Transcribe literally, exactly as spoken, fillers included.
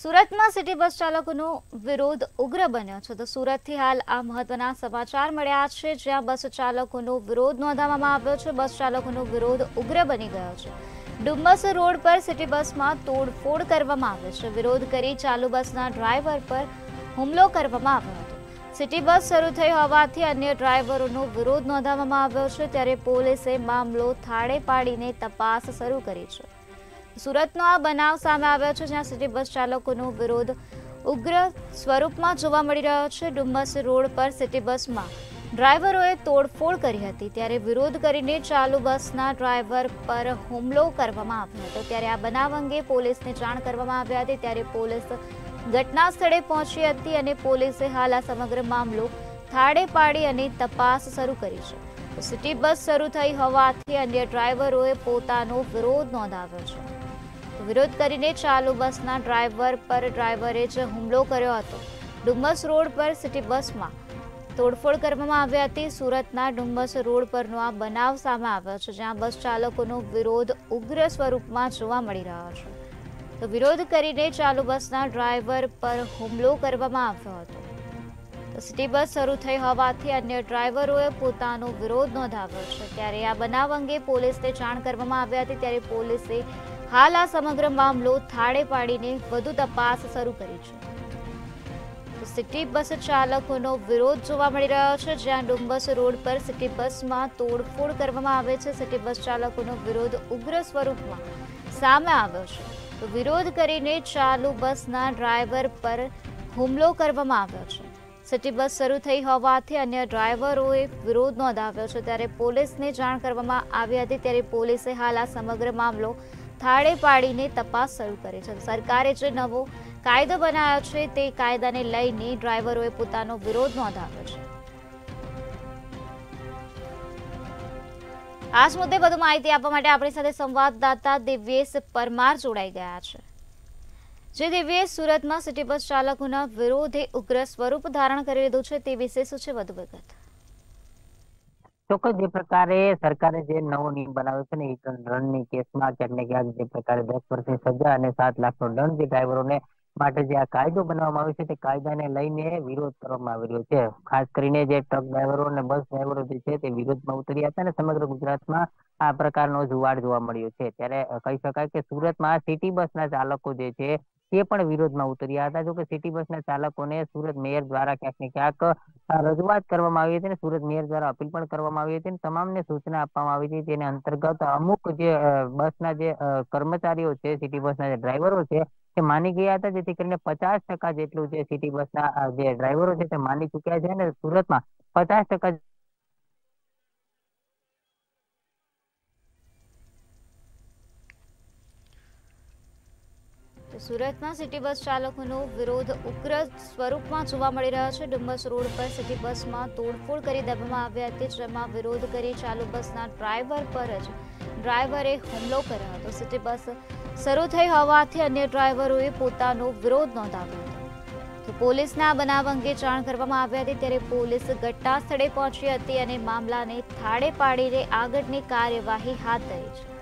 સુરતમાં city bus ચાલકોનો વિરોધ ઉગ્ર બન્યો છે તો સુરતથી હાલ આ મહત્વના સમાચાર મળ્યા છે જ્યાં બસ ચાલકોનો વિરોધ નોંધાવવામાં આવ્યો છે। બસ ચાલકોનો વિરોધ ઉગ્ર બની ગયો છે। ડુમ્મસ રોડ પર સિટી બસમાં તોડફોડ કરવામાં આવે છે। વિરોધ કરી ચાલુ બસના ડ્રાઈવર પર હુમલો કરવામાં આવ્યો હતો। સિટી બસ શરૂ થઈ હોવાથી અન્ય ડ્રાઈવરોનો વિરોધ નોંધાવવામાં આવ્યો છે ત્યારે પોલીસે મામલો થાળે પાડીને તપાસ શરૂ કરી છે। સુરતનો આ બનાવ સામે આવ્યો છે જ્યાં સિટી બસ ચાલકોનો વિરોધ ઉગ્ર સ્વરૂપમાં જોવા મળી રહ્યો છે। ડુમ્મસ રોડ પર સિટી બસમાં ડ્રાઈવરોએ તોડફોડ કરી હતી ત્યારે વિરોધ કરીને ચાલુ બસના ડ્રાઈવર પર હુમલો કરવામાં આવ્યો હતો ત્યારે આ બનાવ અંગે પોલીસને જાણ કરવામાં આવી હતી ત્યારે પોલીસ ઘટના સ્થળે પહોંચી હતી અને પોલીસે હાલ આ સમગ્ર મામલો થાળે પાડી અને તપાસ શરૂ કરી છે। સિટી બસ શરૂ થઈ હોવાથી અન્ય ડ્રાઈવરોએ પોતાનો વિરોધ નોંધાવ્યો છે। વિરોધ કરીને ચાલુ બસના ડ્રાઈવર પર ડ્રાઈવરે જ હુમલો કર્યો હતો। ડુમ્મસ રોડ પર સિટી બસમાં તોડફોડ કરવામાં આવી હતી। સુરતના ડુમ્મસ રોડ પરનો આ બનાવ સામે આવ્યો છે જ્યાં બસ ચાલકોનો વિરોધ ઉગ્ર સ્વરૂપમાં જોવા મળી રહ્યો છે તો વિરોધ કરીને ચાલુ બસના ડ્રાઈવર પર હુમલો કરવામાં આવ્યો હતો। સિટી બસ શરૂ થઈ હોવાથી અન્ય ડ્રાઈવરોએ પોતાનો વિરોધ નોંધાવ્યો છે ત્યારે આ બનાવ અંગે પોલીસને જાણ કરવામાં આવી હતી ત્યારે પોલીસે હાલ આ સમગ્ર મામલો થાળે પાડીને વધુ તપાસ શરૂ કરી છે। સિટી બસ ચાલકોનો વિરોધ જોવા મળી રહ્યો છે જ્યાં ડુમ્મસ રોડ પર સિટી બસમાં તોડફોડ કરવામાં આવે છે। સિટી બસ ચાલકોનો વિરોધ ઉગ્ર સ્વરૂપમાં સામે આવ્યો છે તો વિરોધ કરીને ચાલુ બસના ડ્રાઈવર પર હુમલો કરવામાં આવ્યો છે। સિટી બસ શરૂ થઈ હોવાથી અન્ય ડ્રાઈવરોએ વિરોધ નોંધાવ્યો છે ત્યારે પોલીસને જાણ કરવામાં આવી હતી ત્યારે પોલીસે હાલ આ સમગ્ર મામલો થાળે પાડીને તપાસ શરૂ કરી છે। સરકારે જે નવો કાયદો બનાવ્યો છે તે કાયદાને લઈને ડ્રાઈવરોએ પોતાનો વિરોધ નોંધાવ્યો છે। આ જ મુદ્દે વધુ માહિતી આપવા માટે આપણી સાથે સંવાદદાતા દિવ્યેશ પરમાર જોડાઈ ગયા છે। જે દિવ્યેશ, સુરતમાં સિટી બસ ચાલકોના વિરોધે ઉગ્ર સ્વરૂપ ધારણ કરી લીધું છે તે વિશે શું છે વધુ વિગત? ચોક્કસ જે પ્રકારે સરકારે જે નવો નિયમ બનાવ્યો છે ને હિટ એન્ડ રનની કેસમાં ક્યાંક ને ક્યાંક જે પ્રકારે દસ વર્ષની સજા અને સાત લાખનો દંડ જે ડ્રાઈવરોને માટે જે આ કાયદો બનાવવામાં આવ્યો છે તે કાયદાને લઈને વિરોધ કરવામાં આવી રહ્યો છે। ખાસ કરીને જે ટ્રક ડ્રાઈવરો અને બસ ડ્રાઈવરો જે છે તે વિરોધમાં ઉતર્યા હતા અને સમગ્ર ગુજરાતમાં આ પ્રકારનો જુવાળ જોવા મળ્યો છે। ત્યારે કહી શકાય કે સુરતમાં સિટી બસના ચાલકો જે છે તે પણ વિરોધમાં ઉતર્યા હતા। જો કે સિટી બસના ચાલકોને સુરત મેયર દ્વારા ક્યાંક ને ક્યાંક રજૂઆત કરવામાં આવી હતી અને સુરત મેયર દ્વારા અપીલ પણ કરવામાં આવી હતી અને તમામને સૂચના આપવામાં આવી હતી તેના અંતર્ગત અમુક જે બસના જે કર્મચારીઓ છે, સિટી બસના જે ડ્રાઈવરો છે તે માની ગયા હતા જેથી કરીને પચાસ ટકા જેટલું જે સિટી બસના જે ડ્રાઈવરો છે તે માની ચુક્યા છે અને સુરતમાં પચાસ ટકા સુરતમાં સિટી બસ ચાલકોનો વિરોધ ઉગ્ર સ્વરૂપમાં જોવા મળી રહ્યો છે। ડુમ્મસ રોડ પર સિટી બસમાં તોડફોડ કરી દેવામાં આવી હતી જેમાં વિરોધ કરી ચાલુ બસના ડ્રાઈવર પર જ ડ્રાઈવરે હુમલો કર્યો હતો। સિટી બસ શરૂ થઈ હોવાથી અન્ય ડ્રાઈવરોએ પોતાનો વિરોધ નોંધાવ્યો હતો તો પોલીસને આ બનાવ અંગે જાણ કરવામાં આવી હતી ત્યારે પોલીસ ઘટના સ્થળે પહોંચી હતી અને મામલાને થાળે પાડીને આગળની કાર્યવાહી હાથ ધરી છે।